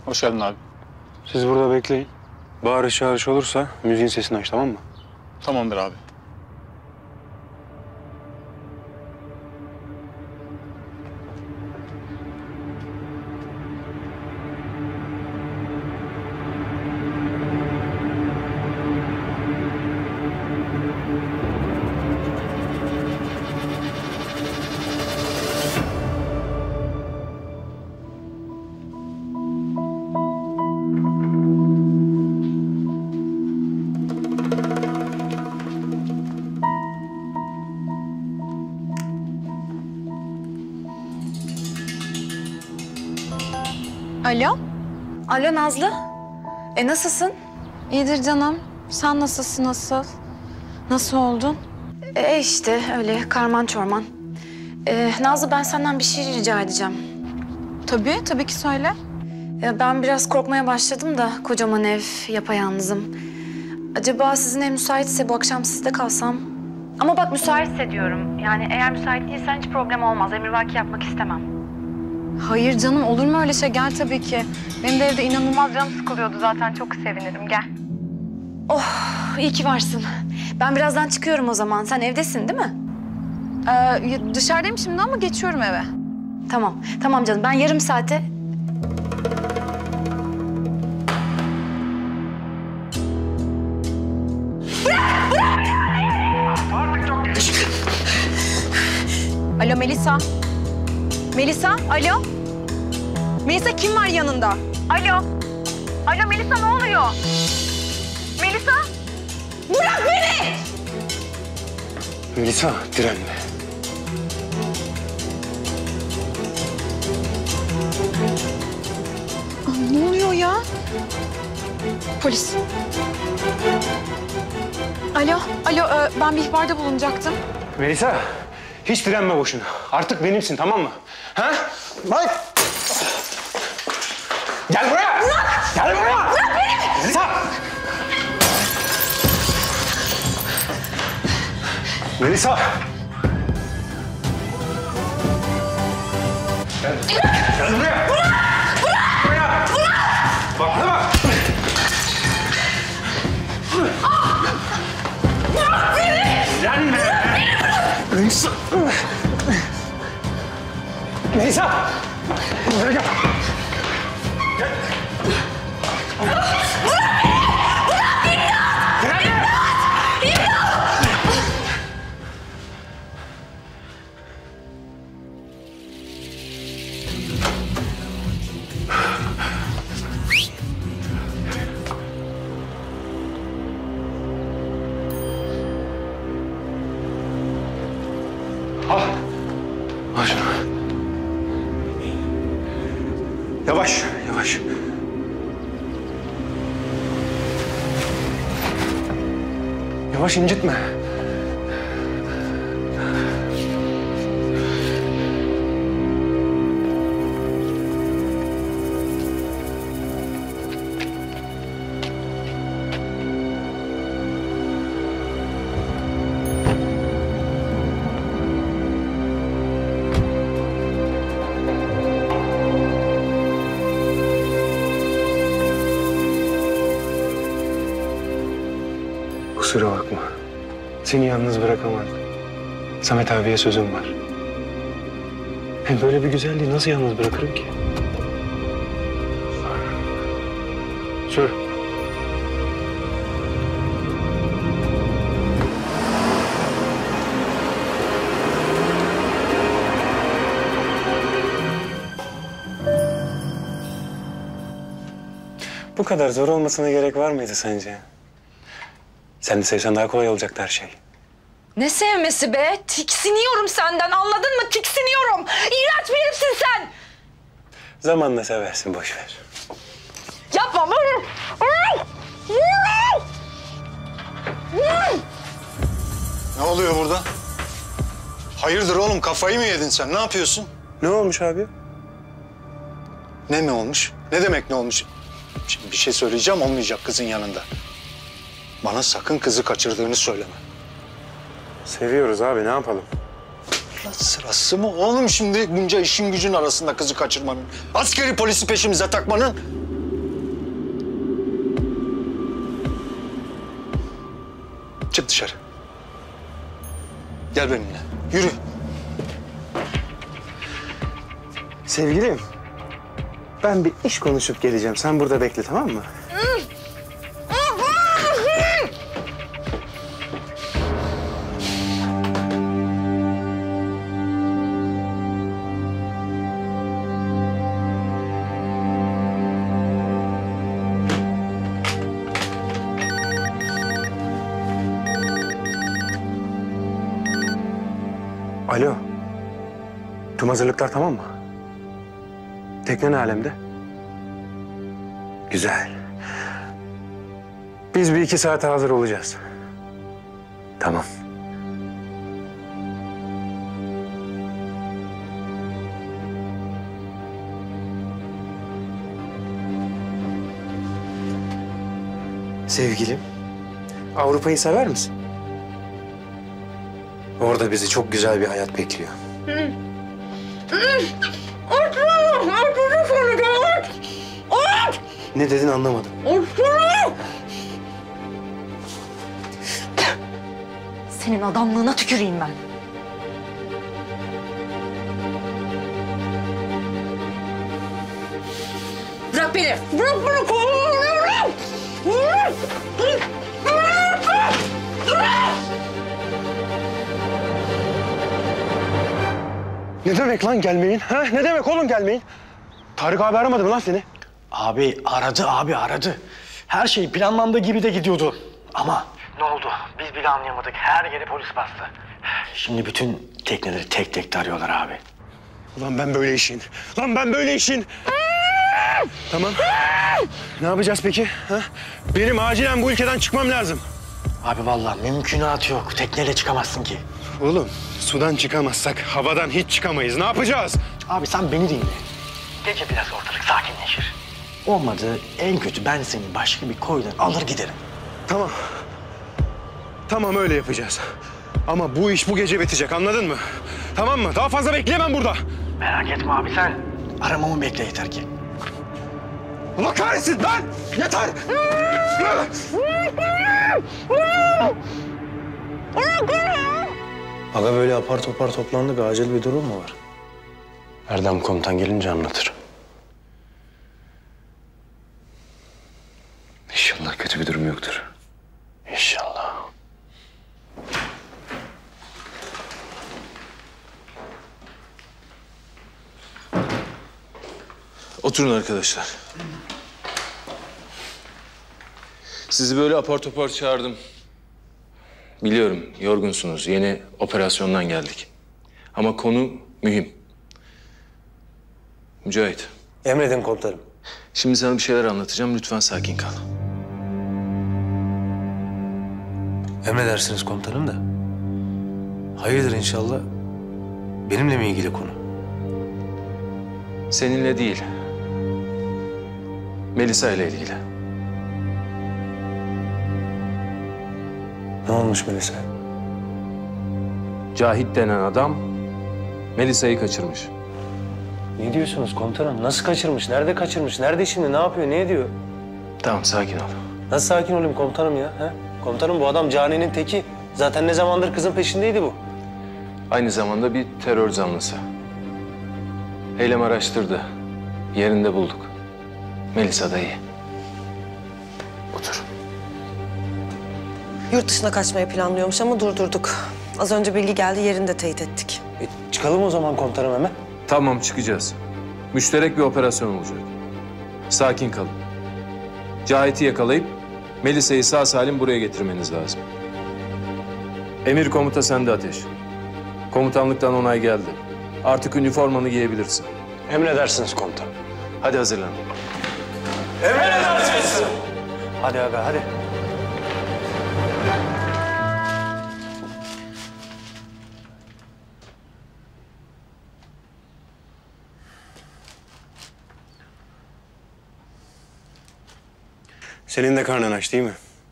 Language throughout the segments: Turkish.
Hoş geldin abi. Siz burada bekleyin. Bağırış çağırış olursa müziğin sesini aç, tamam mı? Tamamdır abi. Alo? Alo Nazlı. Nasılsın? İyidir canım. Sen nasılsın, nasıl? Nasıl oldun? İşte öyle karman çorman. Nazlı ben senden bir şey rica edeceğim. Tabii ki söyle. Ben biraz korkmaya başladım da kocaman ev, yapayalnızım. Acaba sizin ev müsaitse bu akşam sizde kalsam? Ama bak müsaitse diyorum. Yani eğer müsait değilsen hiç problem olmaz. Emrivaki yapmak istemem. Hayır canım, olur mu öyle şey? Gel tabii ki. Benim de evde inanılmaz canım sıkılıyordu zaten. Çok sevinirim, gel. Oh, iyi ki varsın. Ben birazdan çıkıyorum o zaman. Sen evdesin değil mi? Dışarıdayım şimdi ama geçiyorum eve. Tamam canım. Ben yarım saate... Alo Melisa. Melisa, alo. Melisa, kim var yanında? Alo. Alo Melisa, ne oluyor? Melisa. Bırak beni! Melisa, direnme. Ne oluyor ya? Polis. Alo, ben bir ihbarda bulunacaktım. Melisa, hiç direnme boşuna. Artık benimsin, tamam mı? Ha? Bak! Gel buraya! Bırak! Gel buraya! Bırak beni! Melisa! Melisa! Gel buraya! Bırak! Buraya! Bak, bana bak! Bırak beni! Direnme! Melisa! Melisa! Buraya gel! Gel! Bırak beni! Bırak! İmdat! Direnme! İmdat! Al. Al şunu. Yavaş, yavaş. Yavaş, incitme. Kusura bakma. Seni yalnız bırakamazdım. Samet abiye sözüm var. Hem böyle bir güzelliği nasıl yalnız bırakırım ki? Sür. Bu kadar zor olmasına gerek var mıydı sence? Sen de sevsen daha kolay olacaktı her şey. Ne sevmesi be? Tiksiniyorum senden, anladın mı? Tiksiniyorum. İğrenç bir herifsin sen. Zamanla seversin, boş ver. Yapma. Ne oluyor burada? Hayırdır oğlum, kafayı mı yedin sen? Ne yapıyorsun? Ne olmuş abi? Ne mi olmuş? Ne demek ne olmuş? Şimdi bir şey söyleyeceğim, olmayacak kızın yanında. Bana sakın kızı kaçırdığını söyleme. Seviyoruz abi, ne yapalım? Lan sırası mı oğlum şimdi bunca işin gücün arasında kızı kaçırmanın? Askeri polisi peşimize takmanın? Çık dışarı. Gel benimle. Yürü. Sevgilim, ben bir iş konuşup geleceğim. Sen burada bekle, tamam mı? Alo. Tüm hazırlıklar tamam mı? Tekne ne alemde? Güzel. Biz bir 2 saate hazır olacağız. Tamam. Sevgilim, Avrupa'yı sever misin? Orada bizi çok güzel bir hayat bekliyor. Ne dedin anlamadım. Senin adamlığına tüküreyim ben. Bırak beni. Bırak beni. Ne demek lan gelmeyin? Ha? Ne demek oğlum gelmeyin? Tarık abi aramadı mı lan seni? Abi aradı. Her şey planlandığı gibi de gidiyordu. Ama ne oldu? Biz bile anlayamadık. Her yeri polis bastı. Şimdi bütün tekneleri tek tek tarıyorlar abi. Ulan ben böyle işin. Lan ben böyle işin. Tamam. Ne yapacağız peki? Ha? Benim acilen bu ülkeden çıkmam lazım. Abi vallahi mümkünatı yok. Tekneyle çıkamazsın ki. Oğlum sudan çıkamazsak havadan hiç çıkamayız. Ne yapacağız? Abi sen beni dinle. Gece biraz ortalık sakinleşir. Olmadı en kötü ben seni başka bir koydan alır giderim. Tamam. Tamam öyle yapacağız. Ama bu iş bu gece bitecek anladın mı? Tamam mı? Daha fazla bekleyemem burada. Merak etme abi sen. Aramamı bekle yeter ki. Allah kahretsin lan! Yeter! Aga böyle apar topar toplandık. Acil bir durum mu var? Erdem komutan gelince anlatır. İnşallah kötü bir durum yoktur. İnşallah. Oturun arkadaşlar. Sizi böyle apar topar çağırdım. Biliyorum yorgunsunuz. Yeni operasyondan geldik. Ama konu mühim. Mücahit. Emredin komutanım. Şimdi sana bir şeyler anlatacağım. Lütfen sakin kal. Emredersiniz komutanım da. Hayırdır inşallah? Benimle mi ilgili konu? Seninle değil. Melisa ile ilgili. Ne olmuş Melisa? Cahit denen adam Melisa'yı kaçırmış. Ne diyorsunuz komutanım? Nasıl kaçırmış? Nerede kaçırmış? Nerede şimdi? Ne yapıyor? Ne ediyor? Tamam sakin ol. Nasıl sakin olayım komutanım ya? He? Komutanım bu adam caninin teki. Zaten ne zamandır kızın peşindeydi bu. Aynı zamanda bir terör zanlısı. Eylem araştırdı. Yerinde bulduk. Melisa da iyi. Otur. Yurt dışına kaçmayı planlıyormuş ama durdurduk. Az önce bilgi geldi, yerini de teyit ettik. Çıkalım o zaman komutanım hemen. Tamam çıkacağız. Müşterek bir operasyon olacak. Sakin kalın. Cahit'i yakalayıp Melisa'yı sağ salim buraya getirmeniz lazım. Emir komuta sende Ateş. Komutanlıktan onay geldi. Artık üniformanı giyebilirsin. Emredersiniz komutanım. Hadi hazırlan. Hadi aga hadi. Senin de karnın aç değil mi?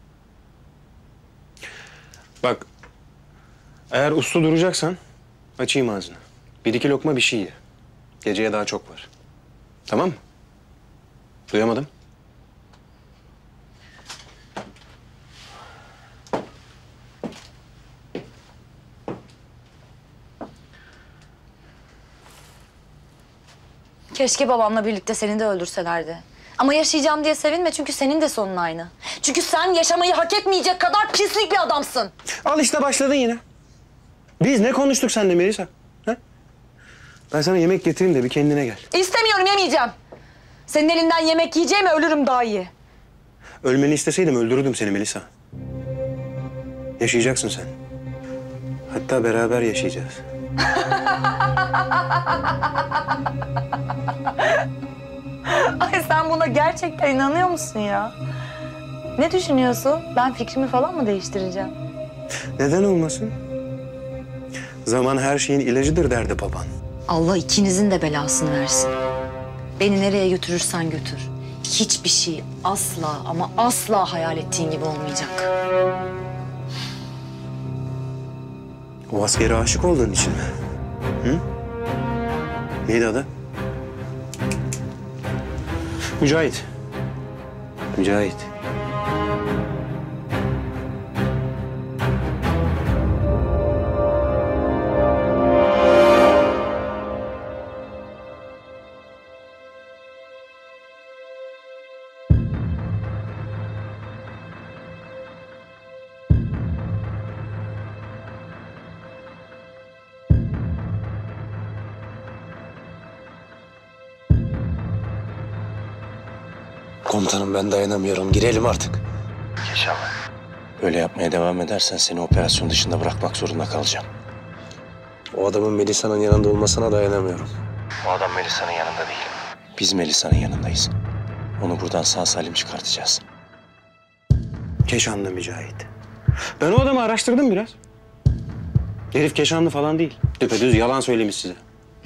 Bak, eğer uslu duracaksan açayım ağzını. 1-2 lokma bir şey ye. Geceye daha çok var. Tamam mı? Duyamadım. Keşke babamla birlikte seni de öldürselerdi. Ama yaşayacağım diye sevinme çünkü senin de sonun aynı. Çünkü sen yaşamayı hak etmeyecek kadar pislik bir adamsın. Al işte başladın yine. Biz ne konuştuk seninle Melisa? Ha? Ben sana yemek getireyim de bir kendine gel. İstemiyorum, yemeyeceğim. Senin elinden yemek yiyeceğime ölürüm daha iyi. Ölmeni isteseydim öldürürdüm seni Melisa. Yaşayacaksın sen. Hatta beraber yaşayacağız. Ay sen buna gerçekten inanıyor musun ya? Ne düşünüyorsun? Ben fikrimi falan mı değiştireceğim? Neden olmasın? Zaman her şeyin ilacıdır derdi baban. Allah ikinizin de belasını versin. Beni nereye götürürsen götür. Hiçbir şey asla ama asla hayal ettiğin gibi olmayacak. O askere aşık olduğun için mi? Hı? Neydi adı? Mücahit. Mücahit. Komutanım ben dayanamıyorum. Girelim artık. Yaşama. Böyle yapmaya devam edersen seni operasyon dışında bırakmak zorunda kalacağım. O adamın Melisa'nın yanında olmasına dayanamıyorum. O adam Melisa'nın yanında değil. Biz Melisa'nın yanındayız. Onu buradan sağ salim çıkartacağız. Keşanlı Mücahit. Ben o adamı araştırdım biraz. Herif Keşanlı falan değil. Düpedüz yalan söylemiş size.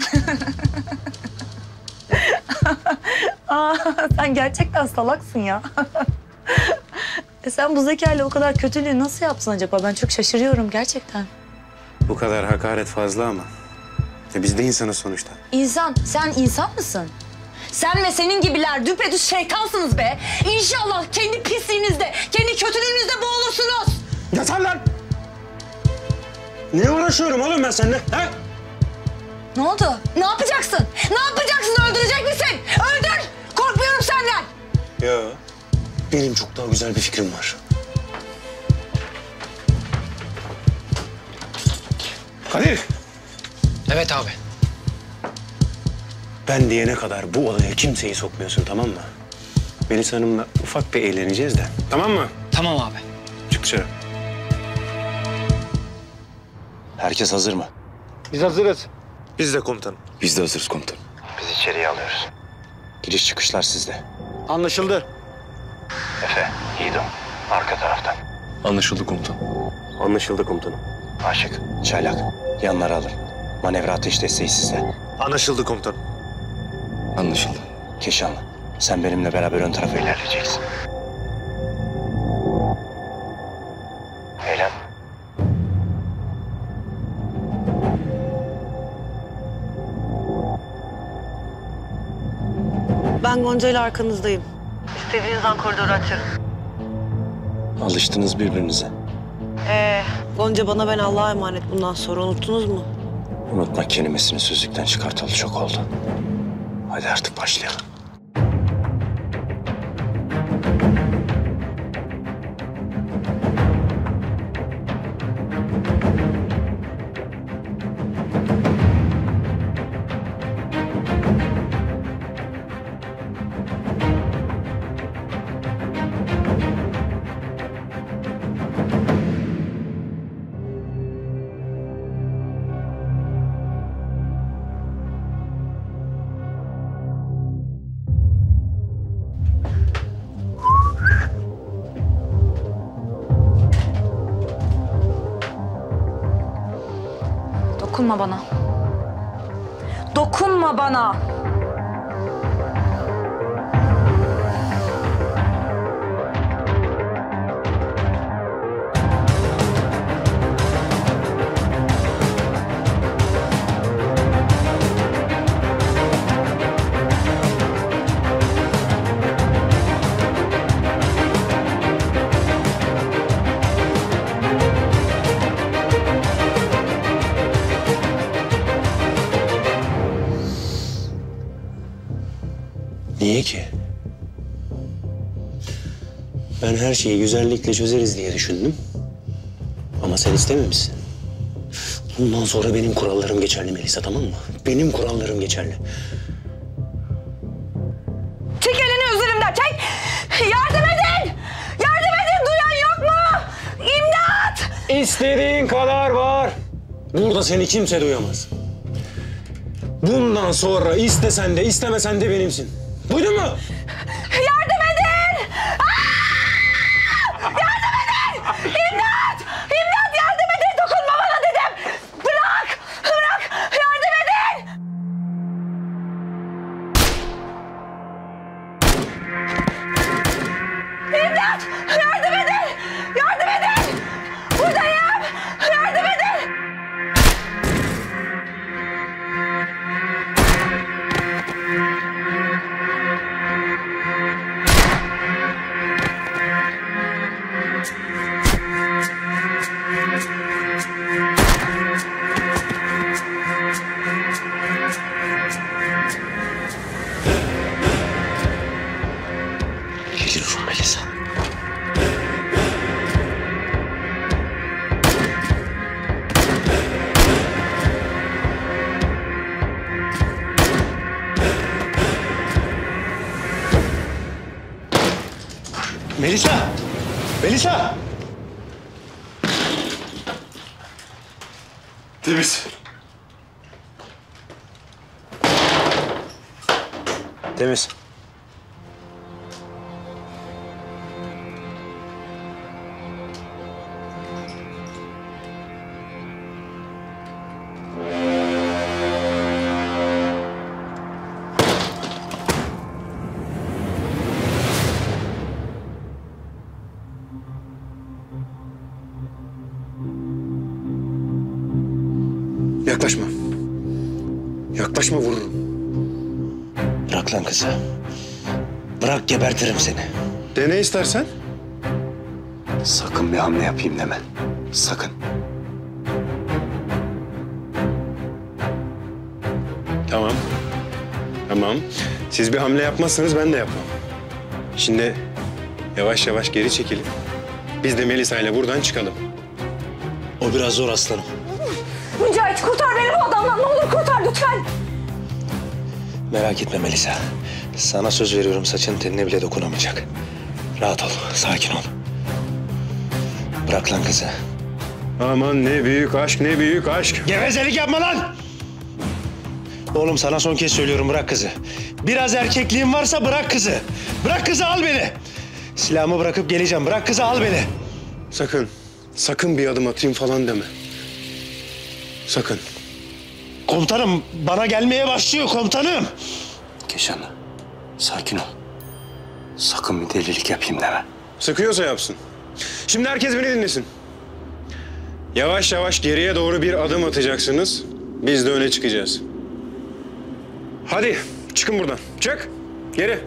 Aa, sen gerçekten salaksın ya. Sen bu zekayla o kadar kötülüğü nasıl yapsın acaba? Ben çok şaşırıyorum gerçekten. Bu kadar hakaret fazla ama. Biz de insanız sonuçta. İnsan, sen insan mısın? Sen ve senin gibiler düpedüz şeytansınız be. İnşallah kendi pisliğinizde, kendi kötülüğünüzde boğulursunuz. Yeter lan! Ne uğraşıyorum oğlum ben seninle? Ha? Ne oldu? Ne yapacaksın? Ne yapacaksın? Öldürecek misin? Öldür! Korkmuyorum senden. Ya. Benim çok daha güzel bir fikrim var. Kadir. Evet abi. Ben diyene kadar bu odaya kimseyi sokmuyorsun, tamam mı? Melisa Hanım'la ufak bir eğleneceğiz de. Tamam mı? Tamam abi. Çık dışarı. Herkes hazır mı? Biz hazırız. Biz de komutanım. Biz de hazırız komutanım. Biz içeriye alıyoruz. Giriş çıkışlar sizde. Anlaşıldı. Efe, Yiğido, arka taraftan. Anlaşıldı komutanım. Anlaşıldı komutanım. Aşık, Çaylak, yanları alın. Manevra ateş desteği sizde. Anlaşıldı komutanım. Anlaşıldı. Keşanlı, sen benimle beraber ön tarafa ilerleyeceksin. Eylem. Ben Gonca ile arkanızdayım. İstediğiniz an koridoru açarım. Alıştınız birbirinize. Gonca bana ben Allah'a emanet bundan sonra unuttunuz mu? Unutmak kelimesini sözlükten çıkartalı çok oldu. Hadi artık başlayalım. Dokunma bana. Dokunma bana. Niye ki? Ben her şeyi güzellikle çözeriz diye düşündüm. Ama sen istememişsin. Bundan sonra benim kurallarım geçerli Melisa, tamam mı? Benim kurallarım geçerli. Çek elini üzerimden, çek! Yardım edin! Yardım edin, duyan yok mu? İmdat! İstediğin kadar var. Burada seni kimse duyamaz. Bundan sonra istesen de istemesen de benimsin. Duydun mu? Yardım edin! Yardım edin! İmdat! İmdat, yardım edin! Dokunma bana dedim! Bırak! Bırak! Yardım edin! İmdat! Yardım edin! Yardım edin! Buradayım! Yardım edin! Geliyorum Melisa. Melisa! Melisa! Temiz. Temiz. Yaklaşma. Yaklaşma, vururum. Bırak lan kızı. Bırak, gebertirim seni. Dene istersen. Sakın bir hamle yapayım deme. Sakın. Tamam. Tamam. Siz bir hamle yapmazsanız ben de yapmam. Şimdi yavaş yavaş geri çekilin. Biz de Melisa ile buradan çıkalım. O biraz zor aslanım. Mücahit, kurtar beni bu adamdan, ne olur kurtar lütfen! Merak etme Melisa. Sana söz veriyorum, saçın tenine bile dokunamayacak. Rahat ol, sakin ol. Bırak lan kızı. Aman ne büyük aşk, ne büyük aşk. Gevezelik yapma lan! Oğlum sana son kez söylüyorum, bırak kızı. Biraz erkekliğin varsa bırak kızı. Bırak kızı, al beni. Silahımı bırakıp geleceğim, bırak kızı, al beni. Sakın, sakın bir adım atayım falan deme. Sakın. Komutanım, bana gelmeye başlıyor komutanım. Keşan, sakin ol. Sakın bir delilik yapayım deme. Sıkıyorsa yapsın. Şimdi herkes beni dinlesin. Yavaş yavaş geriye doğru bir adım atacaksınız. Biz de öne çıkacağız. Hadi çıkın buradan. Çık. Geri.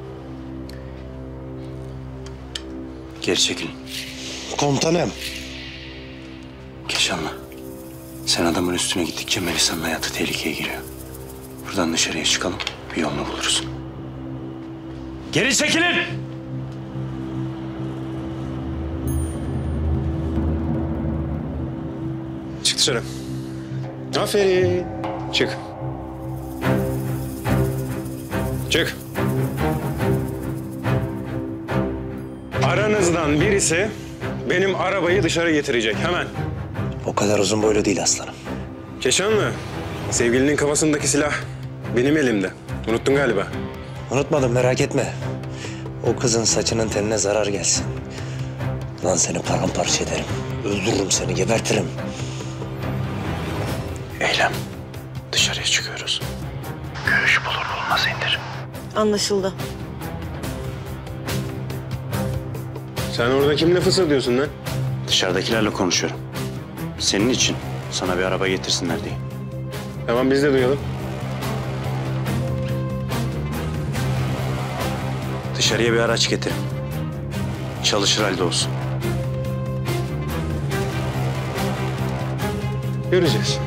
Geri çekilin. Komutanım. Keşanlı, sen adamın üstüne gittikçe Melisa'nın hayatı tehlikeye giriyor. Buradan dışarıya çıkalım, bir yolunu buluruz. Geri çekilin. Çık dışarı. Aferin. Çık. Çık. Aranızdan birisi benim arabayı dışarı getirecek hemen. O kadar uzun boylu değil aslanım. Keşanlı, sevgilinin kafasındaki silah benim elimde. Unuttun galiba. Unutmadım, merak etme. O kızın saçının teline zarar gelsin. Lan seni paramparça ederim. Öldürürüm seni, gebertirim. Eylem, dışarıya çıkıyoruz. Görüş bulur bulmaz indir. Anlaşıldı. Sen orada kimle fısıldıyorsun lan? Dışarıdakilerle konuşuyorum. Senin için sana bir araba getirsinler diye. Tamam, biz de duyalım. Dışarıya bir araç getirin. Çalışır halde olsun. Göreceğiz.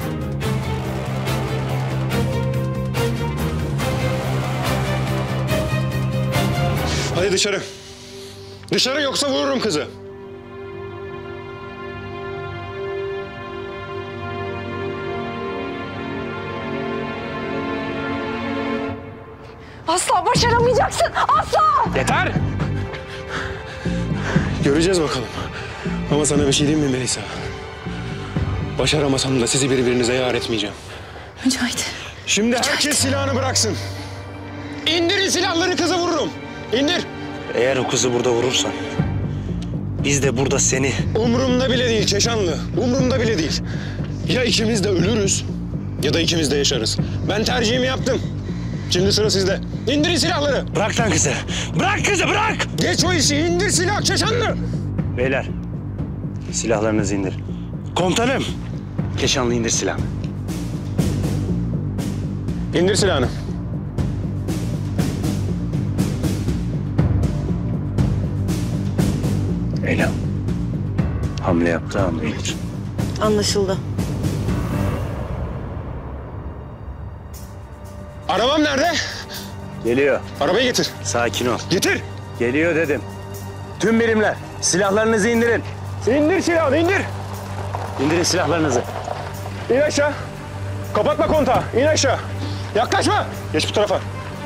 Hadi dışarı. Dışarı yoksa vururum kızı. Asla başaramayacaksın. Asla. Yeter! Göreceğiz bakalım. Ama sana bir şey diyeyim mi Melisa? Başaramasam da sizi birbirinize yar etmeyeceğim. Mücahit. Şimdi herkes silahını bıraksın. İndirin silahları, kızı vururum. İndir. Eğer o kızı burada vurursan biz de burada seni... Umurumda bile değil Keşanlı. Umurumda bile değil. Ya ikimiz de ölürüz ya da ikimiz de yaşarız. Ben tercihimi yaptım. Şimdi sıra sizde. İndirin silahları. Bırak lan kızı. Bırak kızı, bırak! Geç o işi. İndir silah Keşanlı. Beyler, silahlarınızı indirin. Komutanım, Keşanlı indir silahını. İndir silahını. Eylem. Hamle yaptığı anda indir. Anlaşıldı. Arabam nerede? Geliyor. Arabayı getir. Sakin ol. Getir. Geliyor dedim. Tüm birimler, silahlarınızı indirin. İndir silahını, indir. İndirin silahlarınızı. İn aşağı. Kapatma kontağı. İn aşağı. Yaklaşma. Geç bu tarafa.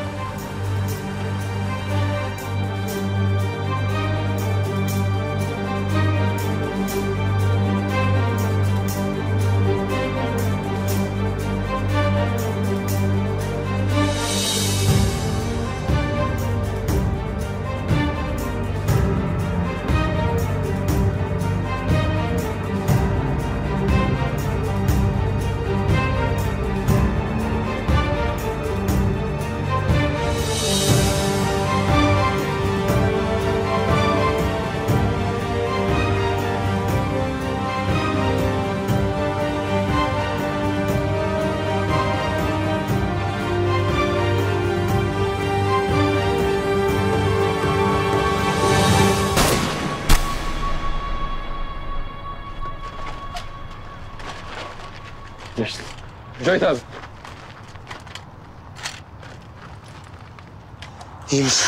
Geçti. Mücahit abi. İyi misin?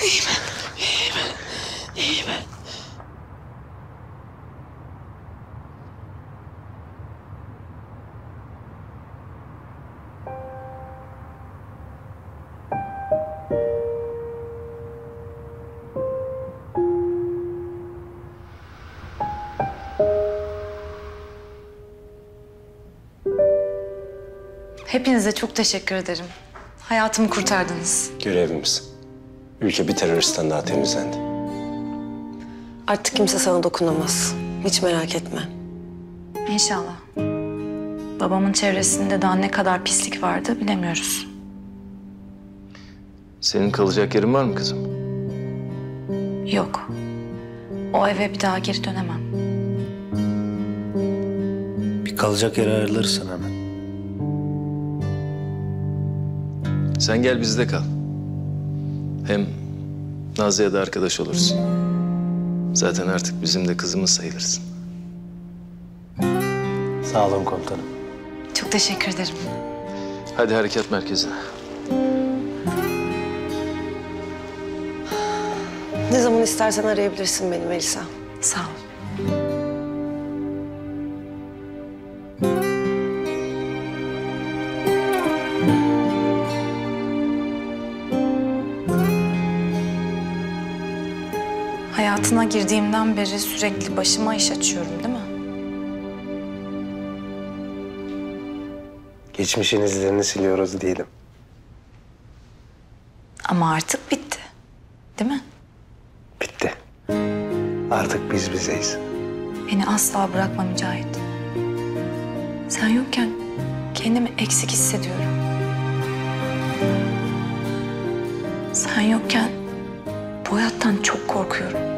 Hepinize çok teşekkür ederim. Hayatımı kurtardınız. Görevimiz. Ülke bir teröristten daha temizlendi. Artık kimse sana dokunamaz. Hiç merak etme. İnşallah. Babamın çevresinde daha ne kadar pislik vardı bilemiyoruz. Senin kalacak yerin var mı kızım? Yok. O eve bir daha geri dönemem. Bir kalacak yer ayrılırsan hemen. Sen gel bizde kal. Hem Nazlı'ya da arkadaş olursun. Zaten artık bizim de kızımız sayılırsın. Sağ olun komutanım. Çok teşekkür ederim. Hadi harekat merkezine. Ne zaman istersen arayabilirsin beni Melisa. Sağ ol. Hayatına girdiğimden beri sürekli başıma iş açıyorum, değil mi? Geçmişin izlerini siliyoruz diyelim. Ama artık bitti. Değil mi? Bitti. Artık biz bizeyiz. Beni asla bırakma Mücahit. Sen yokken kendimi eksik hissediyorum. Sen yokken bu hayattan çok korkuyorum.